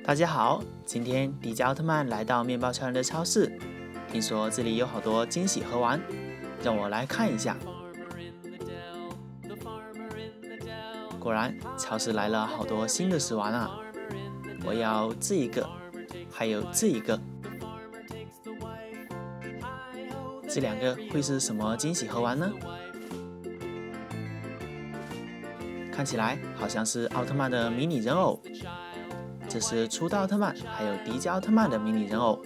大家好，今天迪迦奥特曼来到面包超人的超市，听说这里有好多惊喜盒玩，让我来看一下。果然，超市来了好多新的食玩啊！我要这一个，还有这一个。这两个会是什么惊喜盒玩呢？看起来好像是奥特曼的迷你人偶。这是初代奥特曼还有迪迦奥特曼的迷你人偶。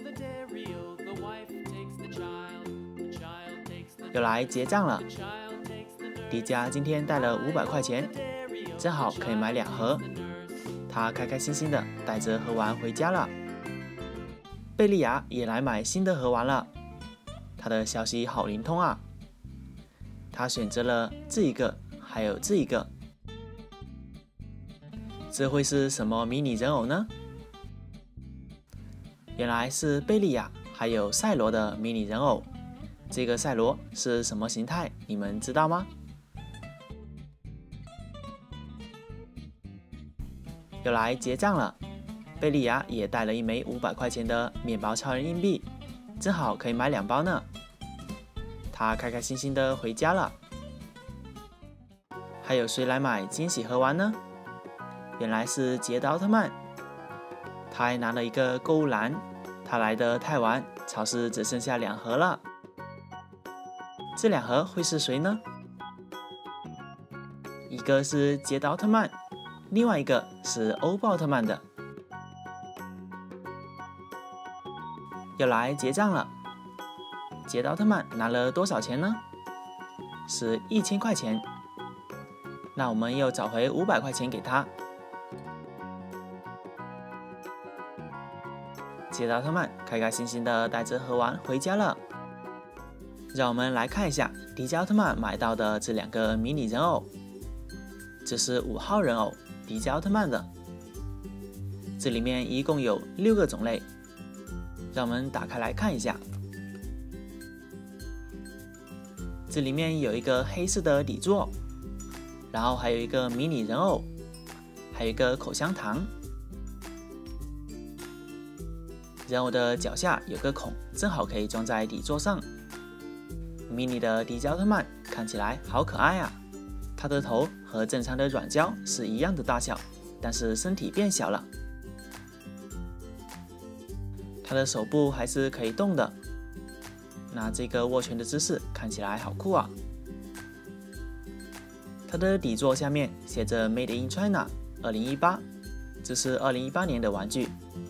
又来结账了，迪迦今天带了500块钱，正好可以买2盒。他开开心心的带着盒玩回家了。贝利亚也来买新的盒玩了，他的消息好灵通啊！他选择了这一个，还有这一个。这会是什么迷你人偶呢？原来是贝利亚还有赛罗的迷你人偶。这个赛罗是什么形态？你们知道吗？又来结账了，贝利亚也带了一枚500块钱的面包超人硬币，正好可以买2包呢。他开开心心的回家了。还有谁来买惊喜盒玩呢？原来是捷德奥特曼，他还拿了一个购物篮。他来的太晚，超市只剩下2盒了。这2盒会是谁呢？一个是捷德奥特曼，另外一个是欧布奥特曼的。又来结账了，捷德奥特曼拿了多少钱呢？是1000块钱。那我们又找回500块钱给他。捷德奥特曼开开心心的带着盒玩回家了。让我们来看一下迪迦奥特曼买到的这2个迷你人偶。这是5号人偶，迪迦奥特曼的。这里面一共有6个种类，让我们打开来看一下。这里面有一个黑色的底座，然后还有一个迷你人偶，还有一个口香糖。人偶的脚下有个孔，正好可以装在底座上。迷你的迪迦奥特曼看起来好可爱啊！他的头和正常的软胶是一样的大小，但是身体变小了。他的手部还是可以动的。那这个握拳的姿势看起来好酷啊！他的底座下面写着 Made in China 2018，这是2018年的玩具。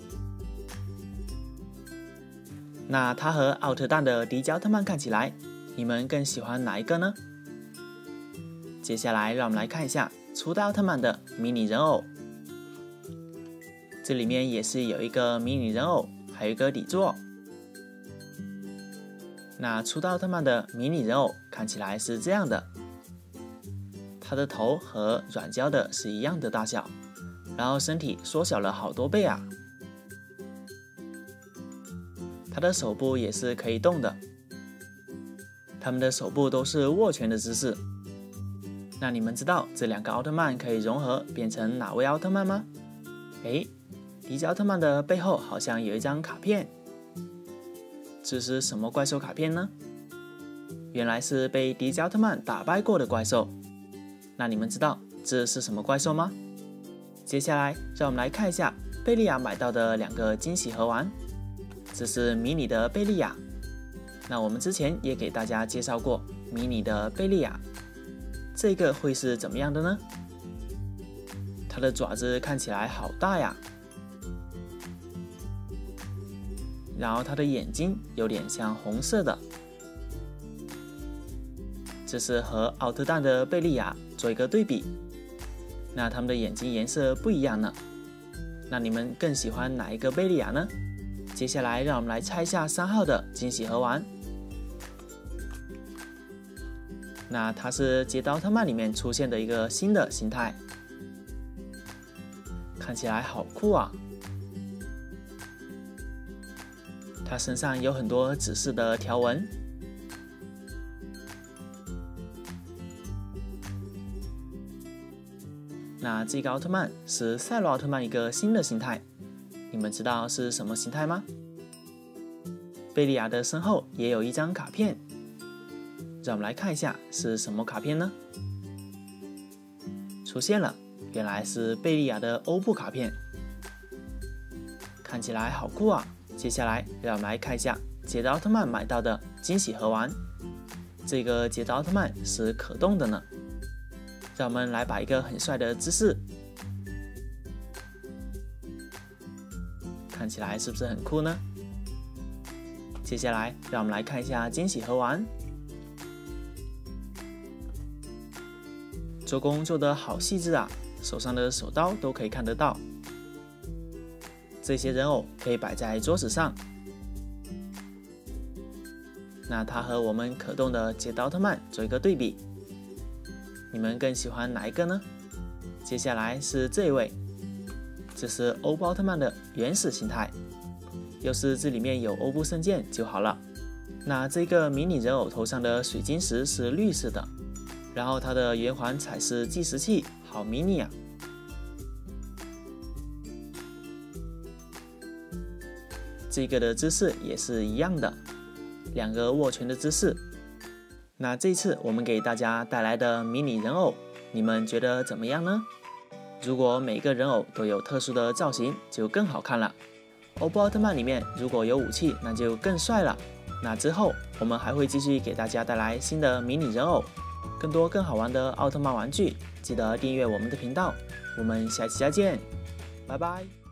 那他和奥特蛋的迪迦奥特曼看起来，你们更喜欢哪一个呢？接下来让我们来看一下初代奥特曼的迷你人偶。这里面也是有一个迷你人偶，还有一个底座。那初代奥特曼的迷你人偶看起来是这样的，他的头和软胶的是一样的大小，然后身体缩小了好多倍啊！他的手部也是可以动的，他们的手部都是握拳的姿势。那你们知道这2个奥特曼可以融合变成哪位奥特曼吗？诶，迪迦奥特曼的背后好像有一张卡片，这是什么怪兽卡片呢？原来是被迪迦奥特曼打败过的怪兽。那你们知道这是什么怪兽吗？接下来让我们来看一下贝利亚买到的2个惊喜盒玩。这是迷你的贝利亚。那我们之前也给大家介绍过迷你的贝利亚，这个会是怎么样的呢？它的爪子看起来好大呀，然后它的眼睛有点像红色的。这是和奥特蛋的贝利亚做一个对比，那它们的眼睛颜色不一样呢。那你们更喜欢哪一个贝利亚呢？接下来让我们来猜一下3号的惊喜盒玩。那它是捷德奥特曼里面出现的一个新的形态，看起来好酷啊！它身上有很多指示的条纹。那这个奥特曼是赛罗奥特曼一个新的形态， 你们知道是什么形态吗？贝利亚的身后也有一张卡片，让我们来看一下是什么卡片呢？出现了，原来是贝利亚的欧布卡片，看起来好酷啊！接下来让我们来看一下捷德奥特曼买到的惊喜盒玩。这个捷德奥特曼是可动的呢，让我们来摆一个很帅的姿势，看起来是不是很酷呢？接下来让我们来看一下惊喜盒玩，做工做得好细致啊，手上的手刀都可以看得到。这些人偶可以摆在桌子上，那它和我们可动的捷德奥特曼做一个对比，你们更喜欢哪一个呢？接下来是这一位，这是欧布奥特曼的原始形态，要是这里面有欧布圣剑就好了。那这个迷你人偶头上的水晶石是绿色的，然后它的圆环彩饰计时器好迷你啊！这个的姿势也是一样的，两个握拳的姿势。那这次我们给大家带来的迷你人偶，你们觉得怎么样呢？如果每个人偶都有特殊的造型，就更好看了。欧布奥特曼里面如果有武器，那就更帅了。那之后我们还会继续给大家带来新的迷你人偶，更多更好玩的奥特曼玩具，记得订阅我们的频道。我们下期再见，拜拜。